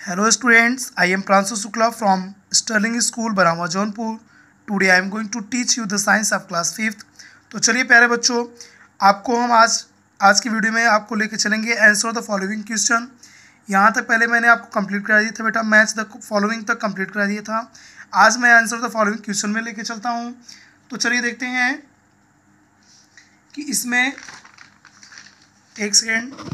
Hello students, I am Pransu Shukla from Sterling School, Barama, Jaunpur. Today I am going to teach you the science of class 5th. तो चलिए प्यारे बच्चों, आपको हम आज की वीडियो में आपको लेके चलेंगे आंसर द फॉलोइंग क्वेश्चन। यहाँ तक पहले मैंने आपको कंप्लीट करा दिया था बेटा, मैच द फॉलोइंग तक कंप्लीट करा दिया था। आज मैं आंसर द फॉलोइंग क्वेश्चन में लेके चलता हूँ। तो चलिए देखते हैं कि इसमें एक सेकेंड।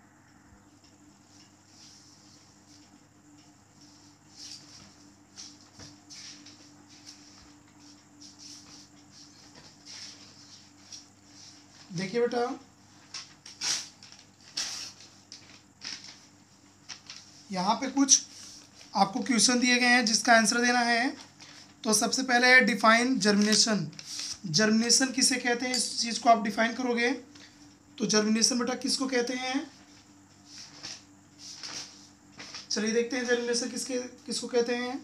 देखिए बेटा, यहाँ पे कुछ आपको क्वेश्चन दिए गए हैं जिसका आंसर देना है। तो सबसे पहले है डिफाइन जर्मिनेशन। जर्मिनेशन किसे कहते हैं, इस चीज़ को आप डिफाइन करोगे। तो जर्मिनेशन बेटा किसको कहते हैं, चलिए देखते हैं जर्मिनेशन किसको कहते हैं।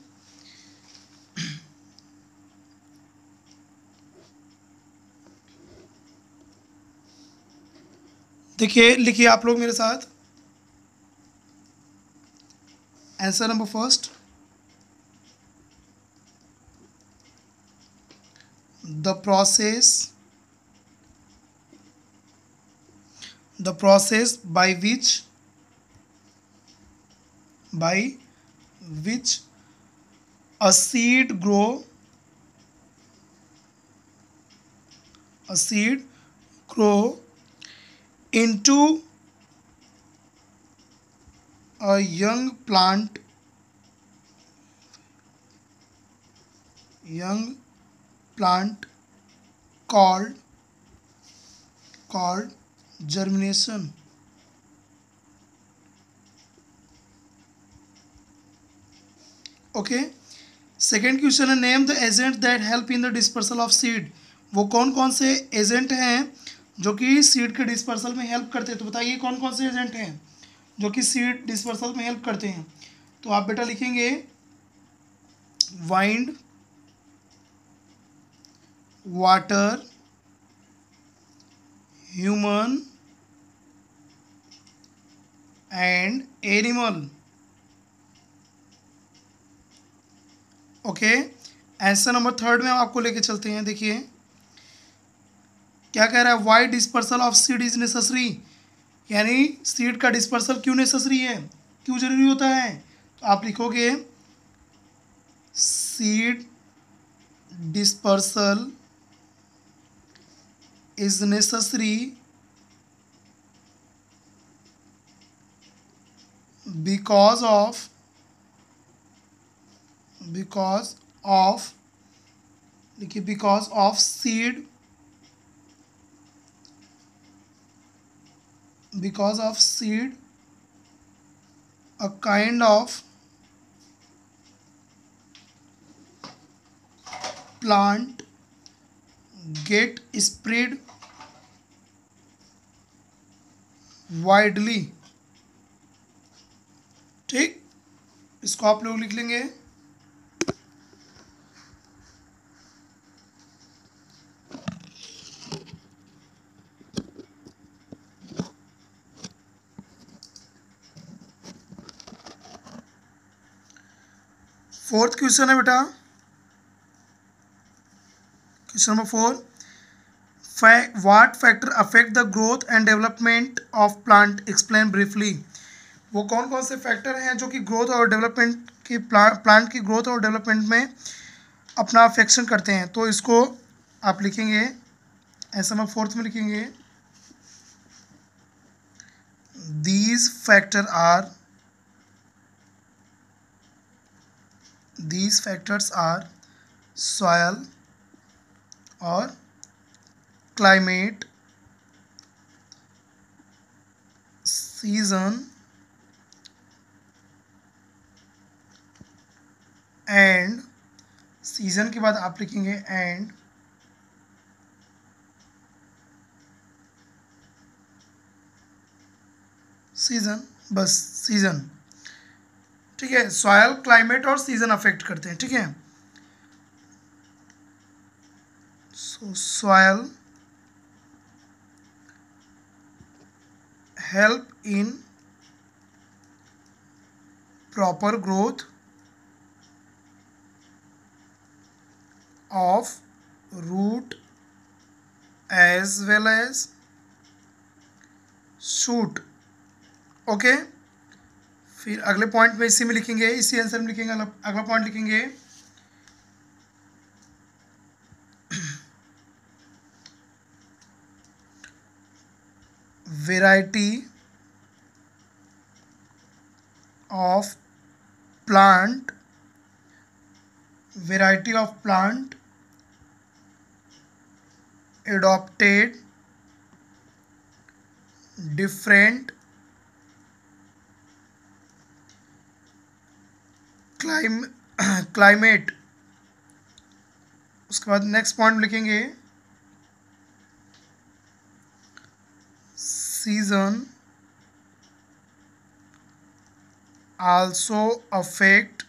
देखिए, लिखिए आप लोग मेरे साथ। Answer number first, the process by which a seed grow into a young plant called germination. Okay, second question है name the agent that help in the dispersal of seed. वो कौन कौन से एजेंट हैं जो कि सीड के dispersal में हेल्प करते हैं। तो बताइए कौन कौन से एजेंट हैं जो कि सीड डिस्पर्सल में हेल्प करते हैं। तो आप बेटा लिखेंगे wind, water, human and animal. Okay, answer number third में हम आपको लेके चलते हैं। देखिए क्या कह रहा है, why dispersal of seed is necessary, यानी सीड का डिस्पर्सल क्यों नेसेसरी है, क्यों जरूरी होता है। तो आप लिखोगे seed dispersal is necessary because of seed a kind of plant get spread widely। ठीक, इसको आप लोग लिख लेंगे। फोर्थ क्वेश्चन है बेटा, question number 4, what factor affect the growth and development of plant, explain briefly. वो कौन कौन से फैक्टर हैं जो कि ग्रोथ और डेवलपमेंट की प्लांट की ग्रोथ और डेवलपमेंट में अपना अफेक्शन करते हैं। तो इसको आप लिखेंगे, ऐसा मैं फोर्थ में लिखेंगे दीज फैक्टर्स आर सॉयल और क्लाइमेट, सीजन एंड, सीजन के बाद आप लिखेंगे एंड सीजन, बस सीजन। ठीक है, सॉयल, क्लाइमेट और सीजन अफेक्ट करते हैं। ठीक है, so soil help in proper growth of root as well as shoot। Okay, फिर अगले पॉइंट में इसी में लिखेंगे, इसी आंसर में लिखेंगे, अगला पॉइंट लिखेंगे variety of plant adopted different climate। उसके बाद नेक्स्ट पॉइंट लिखेंगे season also affect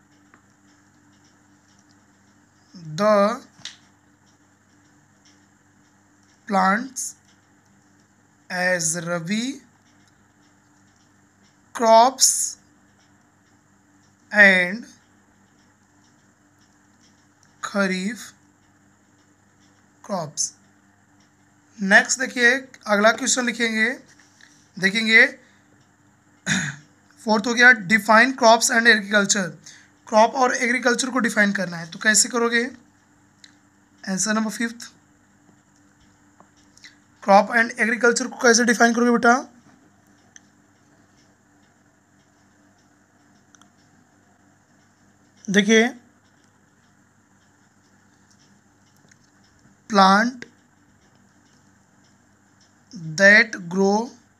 the plants as rabi crops and kharif crops. Next देखिए, अगला क्वेश्चन लिखेंगे, देखेंगे फोर्थ हो गया define crops and agriculture. Crop और एग्रीकल्चर को डिफाइन करना है, तो कैसे करोगे? Answer number fifth, crop and agriculture को कैसे डिफाइन करोगे बेटा? देखिए, plant that grow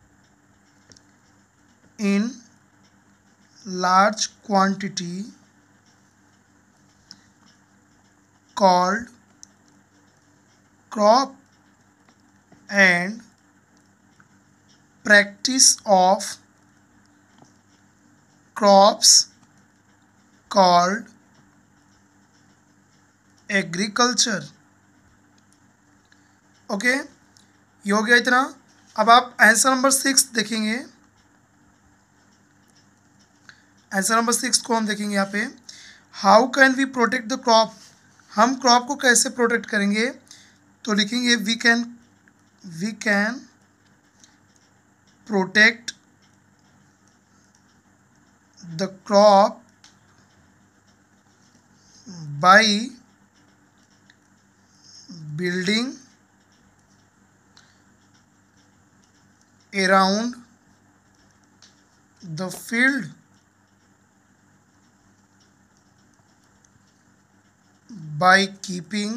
in large quantity called crop and practice of crops called agriculture। Okay, ये हो गया इतना। अब आप आंसर नंबर 6 देखेंगे, आंसर नंबर 6 को हम देखेंगे यहाँ पे, how can we protect the crop. हम क्रॉप को कैसे प्रोटेक्ट करेंगे? तो लिखेंगे we can protect the crop by building around the field by keeping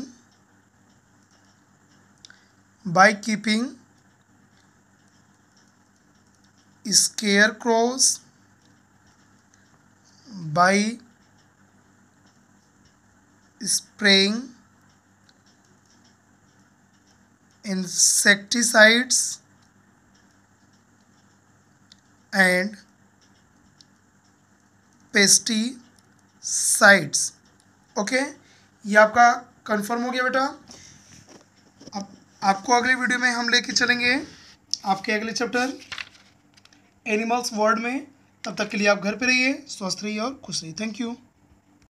scarecrows, by spraying insecticides and pesticides. Okay, ये आपका कंफर्म हो गया बेटा। अब आपको अगले वीडियो में हम लेके चलेंगे आपके अगले चैप्टर एनिमल्स वर्ल्ड में। तब तक के लिए आप घर पे रहिए, स्वस्थ रहिए और खुश रहिए। Thank you.